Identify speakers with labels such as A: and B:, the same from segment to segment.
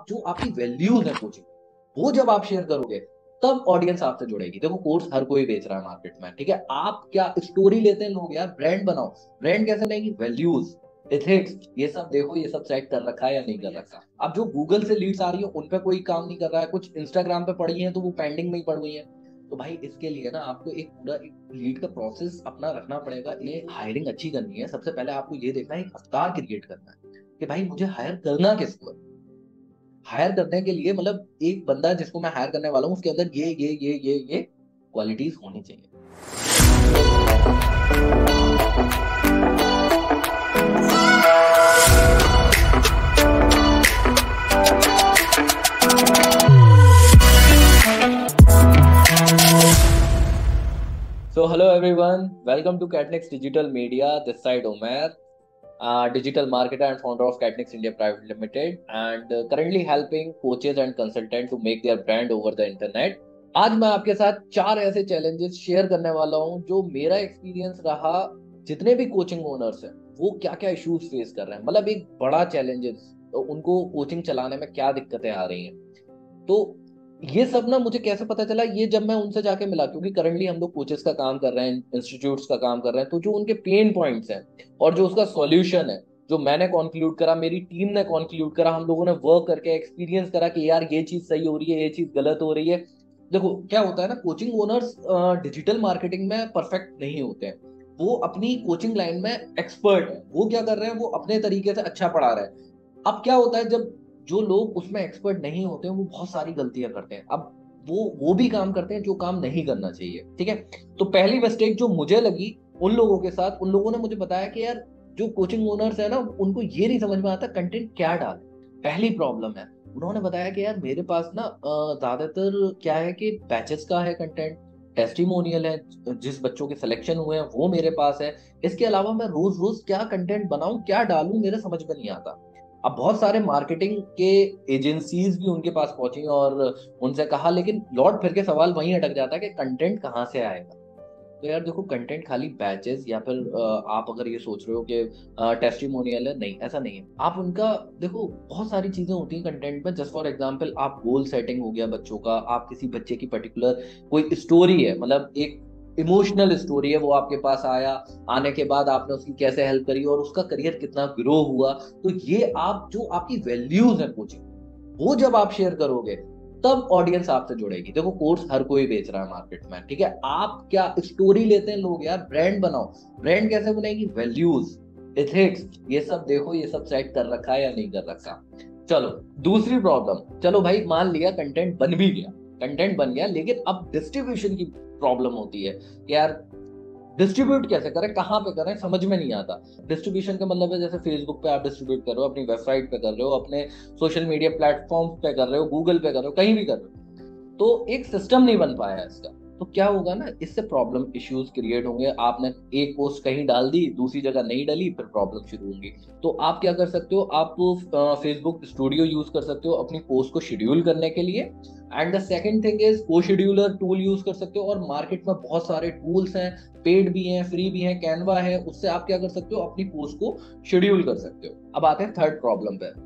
A: जो आपकी वैल्यूज है कोचिंग, वो जब आप शेयर करोगे तब ऑडियंस आपसे जुड़ेगी। देखो कोर्स हर कोई बेच रहा है मार्केट में, ठीक है, आप क्या स्टोरी लेते हैं लोग, यार ब्रांड बनाओ। ब्रांड कैसे बनेगी? वैल्यूज, एथिक्स, ये सब देखो, ये सब सेट कर रखा है या नहीं कर रखा। अब जो गूगल से लीड्स आ रही है उन पे कोई काम नहीं कर रहा है, कुछ इंस्टाग्राम पे पड़ी है तो वो पेंडिंग में ही पड़ गई है। तो भाई इसके लिए ना आपको एक पूरा एक लीड का प्रोसेस अपना रखना पड़ेगा। ये हायरिंग अच्छी करनी है, सबसे पहले आपको ये देखना है, एक अवतार क्रिएट करना है कि भाई मुझे हायर करना किसको है। हायर करने के लिए मतलब एक बंदा जिसको मैं हायर करने वाला हूँ उसके अंदर ये क्वालिटीज होनी चाहिए। So hello everyone, welcome to Catnix Digital Media. This side Omer, digital marketer and founder of Catnix India Private Limited, and currently helping coaches and consultants to make their brand over the internet. आज मैं आपके साथ 4 ऐसे challenges share करने वाला हूं जो मेरा एक्सपीरियंस रहा। जितने भी कोचिंग ओनर्स हैं वो क्या क्या इश्यूज फेस कर रहे हैं, मतलब एक बड़ा चैलेंजेस, उनको कोचिंग चलाने में क्या दिक्कतें आ रही हैं। तो ये सब ना मुझे कैसे पता चला, ये जब मैं उनसे जाके मिला, क्योंकि करंटली हम लोग कोचेस का काम कर रहे हैं, इंस्टीट्यूट्स का काम कर रहे हैं, तो जो उनके पेन पॉइंट्स हैं और जो उसका सॉल्यूशन है, जो मैंने कॉन्क्लूड करा, मेरी टीम ने कॉन्क्लूड करा, हम लोगों ने वर्क करके एक्सपीरियंस करा कि यार ये चीज सही हो रही है, ये चीज गलत हो रही है। देखो क्या होता है ना, कोचिंग ओनर्स डिजिटल मार्केटिंग में परफेक्ट नहीं होते हैं। वो अपनी कोचिंग लाइन में एक्सपर्ट है, वो क्या कर रहे हैं, वो अपने तरीके से अच्छा पढ़ा रहे हैं। अब क्या होता है, जब जो लोग उसमें एक्सपर्ट नहीं होते हैं वो बहुत सारी गलतियां करते हैं। अब वो भी काम करते हैं जो काम नहीं करना चाहिए, ठीक है। तो पहली मिस्टेक जो मुझे लगी उन लोगों के साथ, उन लोगों ने मुझे बताया कि यार जो कोचिंग ओनर्स है ना, उनको ये नहीं समझ में आता कंटेंट क्या डाले। पहली प्रॉब्लम है, उन्होंने बताया कि यार मेरे पास ना ज्यादातर क्या है कि बैचेस का है कंटेंट, टेस्टिमोनियल है, जिस बच्चों के सिलेक्शन हुए हैं वो मेरे पास है। इसके अलावा मैं रोज रोज क्या कंटेंट बनाऊं, क्या डालूं, मेरे समझ में नहीं आता। अब बहुत सारे मार्केटिंग के एजेंसीज भी उनके पास पहुंची और उनसे कहा, लेकिन लौट फिर के सवाल वहीं अटक जाता है कि कंटेंट कहाँ से आएगा। तो यार देखो, कंटेंट खाली बैचेस या फिर आप अगर ये सोच रहे हो कि टेस्टिमोनियल है, नहीं, ऐसा नहीं है। आप उनका देखो, बहुत सारी चीजें होती हैं कंटेंट में। जस्ट फॉर एग्जांपल, आप गोल सेटिंग हो गया बच्चों का, आप किसी बच्चे की पर्टिकुलर कोई स्टोरी है, मतलब एक इमोशनल स्टोरी है, वो आपके पास आया, आने के बाद आपने उसकी कैसे हेल्प करी और उसका करियर कितना ग्रो हुआ। तो ये आप जो आपकी वैल्यूज है कोचिंग, वो जब आप शेयर करोगे तब ऑडियंस आपसे जुड़ेगी। देखो कोर्स हर कोई बेच रहा है मार्केट में, ठीक है, आप क्या स्टोरी लेते हैं लोग, यार ब्रांड बनाओ। ब्रांड कैसे बनेगी? वैल्यूज, एथिक्स, ये सब देखो, ये सब सेट कर रखा है या नहीं कर रखा। चलो दूसरी प्रॉब्लम, चलो भाई मान लिया कंटेंट बन भी गया, कंटेंट बन गया, लेकिन अब डिस्ट्रीब्यूशन की प्रॉब्लम होती है कि यार डिस्ट्रीब्यूट कैसे करें, कहाँ पे करें, समझ में नहीं आता। डिस्ट्रीब्यूशन का मतलब है जैसे फेसबुक पे आप डिस्ट्रीब्यूट कर रहे हो, अपनी वेबसाइट पे कर रहे हो, अपने सोशल मीडिया प्लेटफॉर्म पे कर रहे हो, गूगल पे कर रहे हो, कहीं भी कर रहे हो, तो एक सिस्टम नहीं बन पाया है इसका। तो क्या होगा ना, इससे प्रॉब्लम इश्यूज क्रिएट होंगे। आपने एक पोस्ट कहीं डाल दी, दूसरी जगह नहीं डाली, फिर प्रॉब्लम शुरू होंगी। तो आप क्या कर सकते हो, आप फेसबुक स्टूडियो यूज कर सकते हो अपनी पोस्ट को शेड्यूल करने के लिए। And the second thing is को शेड्यूलर टूल यूज कर सकते हो, और मार्केट में बहुत सारे टूल्स हैं, पेड भी हैं, फ्री भी हैं, कैनवा है, उससे आप क्या कर सकते हो, अपनी पोस्ट को शेड्यूल कर सकते हो। अब आते हैं थर्ड प्रॉब्लम पे।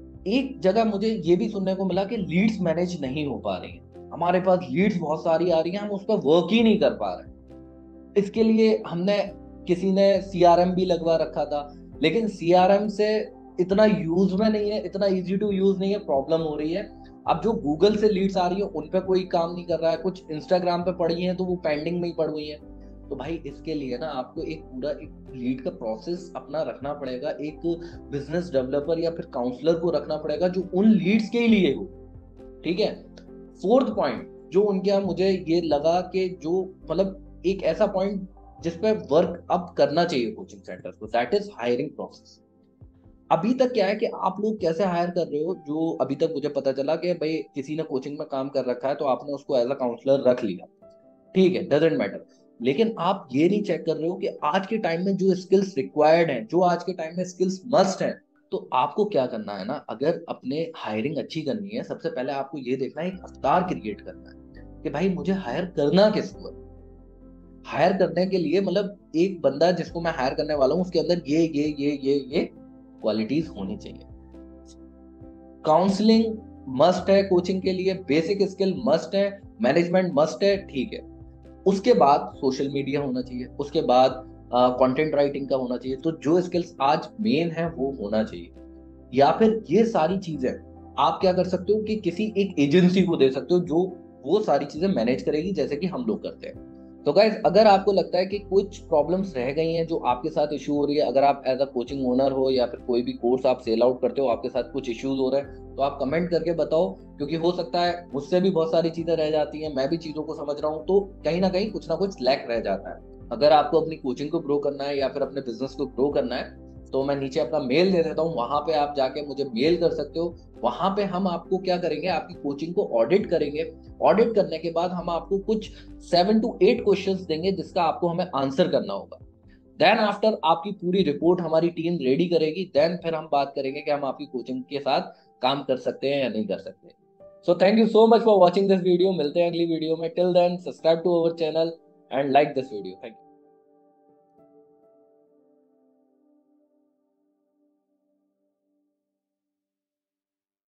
A: एक जगह मुझे ये भी सुनने को मिला कि लीड्स मैनेज नहीं हो पा रही हैं। हमारे पास लीड्स बहुत सारी आ रही हैं, हम उस पर वर्क ही नहीं कर पा रहे। इसके लिए हमने किसी ने सीआरएम भी लगवा रखा था, लेकिन सीआरएम से इतना यूज में नहीं है, इतना इजी टू यूज नहीं है, प्रॉब्लम हो रही है। अब जो गूगल से लीड्स आ रही है उन पे कोई काम नहीं कर रहा है, कुछ इंस्टाग्राम पे पड़ी हैं तो वो पेंडिंग में ही पड़ गई हैं। तो भाई इसके लिए ना आपको एक पूरा एक लीड का प्रोसेस अपना रखना पड़ेगा, एक बिजनेस डेवलपर या फिर काउंसलर को रखना पड़ेगा जो उन लीड्स के लिए हो, ठीक है। फोर्थ पॉइंट जो उनके मुझे ये लगा कि जो मतलब एक ऐसा पॉइंट जिस पे वर्क अप करना चाहिए कोचिंग सेंटर को, दैट इज हायरिंग प्रोसेस। अभी तक क्या है कि आप लोग कैसे हायर कर रहे हो, जो अभी तक मुझे पता चला कि भाई किसी ने कोचिंग में काम कर रखा है तो आपने उसको एज अ काउंसलर रख लिया, ठीक है, डजेंट मैटर। लेकिन आप ये नहीं चेक कर रहे हो कि आज के टाइम में जो स्किल्स रिक्वायर्ड हैं, जो आज के टाइम में स्किल्स मस्ट हैं, तो आपको क्या करना है ना, अगर अपने हायरिंग अच्छी करनी है, सबसे पहले आपको ये देखना है, एक अवतार क्रिएट करना है कि भाई मुझे हायर करना किसको है। हायर करने के लिए मतलब एक बंदा जिसको मैं हायर करने वाला हूँ उसके अंदर ये क्वालिटीज होनी चाहिए। काउंसलिंग मस्ट है कोचिंग के लिए, बेसिक स्किल मस्ट है, मैनेजमेंट मस्ट है, ठीक है। उसके बाद सोशल मीडिया होना चाहिए, उसके बाद कंटेंट राइटिंग का होना चाहिए। तो जो स्किल्स आज मेन है वो होना चाहिए। या फिर ये सारी चीजें आप क्या कर सकते हो कि किसी एक एजेंसी को दे सकते हो जो वो सारी चीजें मैनेज करेगी, जैसे कि हम लोग करते हैं। तो गाइज, अगर आपको लगता है कि कुछ प्रॉब्लम्स रह गई हैं जो आपके साथ इशू हो रही है, अगर आप एज अ कोचिंग ओनर हो या फिर कोई भी कोर्स आप सेल आउट करते हो, आपके साथ कुछ इश्यूज हो रहे हैं, तो आप कमेंट करके बताओ। क्योंकि हो सकता है मुझसे भी बहुत सारी चीजें रह जाती हैं, मैं भी चीजों को समझ रहा हूँ, तो कहीं ना कुछ लैक रह जाता है। अगर आपको अपनी कोचिंग को ग्रो करना है या फिर अपने बिजनेस को ग्रो करना है, तो मैं नीचे अपना मेल दे देता हूँ, वहां पे आप जाके मुझे मेल कर सकते हो। वहां पे हम आपको क्या करेंगे, आपकी कोचिंग को ऑडिट करेंगे। ऑडिट करने के बाद हम आपको कुछ 7 to 8 क्वेश्चंस देंगे जिसका आपको हमें आंसर करना होगा। देन आफ्टर आपकी पूरी रिपोर्ट हमारी टीम रेडी करेगी, देन फिर हम बात करेंगे कि हम आपकी कोचिंग के साथ काम कर सकते हैं या नहीं कर सकते। So thank you so much for watching this video. मिलते हैं अगली वीडियो में। Till then subscribe to our channel and like this video. Thank you.